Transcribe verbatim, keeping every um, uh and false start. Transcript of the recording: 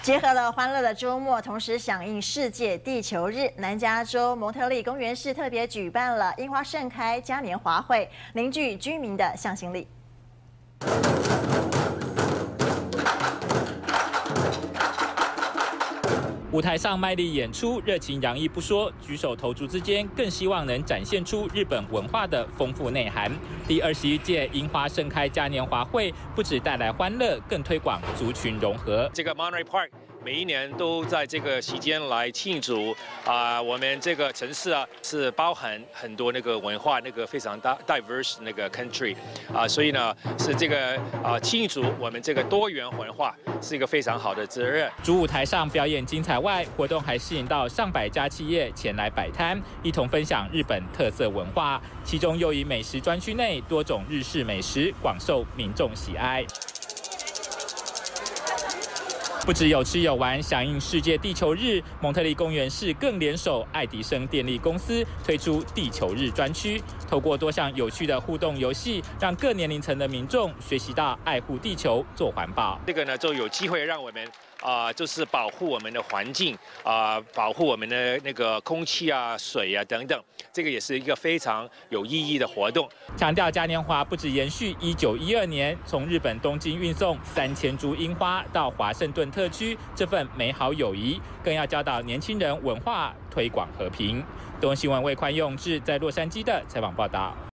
结合了欢乐的周末，同时响应世界地球日，南加州蒙特利公园市特别举办了樱花盛开嘉年华会，凝聚居民的向心力。 舞台上卖力演出，热情洋溢不说，举手投足之间更希望能展现出日本文化的丰富内涵。第二十一届樱花盛开嘉年华会不只带来欢乐，更推广族群融合。 这个 Monterey Park 每一年都在这个期间来庆祝啊、呃，我们这个城市啊是包含很多那个文化，那个非常大 diverse 那个 country 啊、呃，所以呢是这个啊、呃、庆祝我们这个多元文化是一个非常好的责任。 主舞台上表演精彩外，活动还吸引到上百家企业前来摆摊，一同分享日本特色文化。其中又以美食专区内多种日式美食广受民众喜爱。 不只有吃有玩，响应世界地球日，蒙特利公园市更联手爱迪生电力公司推出地球日专区，透过多项有趣的互动游戏，让各年龄层的民众学习到爱护地球、做环保。 这个呢，就有机会让我们啊、呃，就是保护我们的环境啊、呃，保护我们的那个空气啊、水啊等等，这个也是一个非常有意义的活动。 强调嘉年华不只延续一九一二年从日本东京运送三千株樱花到华盛顿特区这份美好友谊，更要教导年轻人文化，推广和平。东新闻魏宽用志在洛杉矶的采访报道。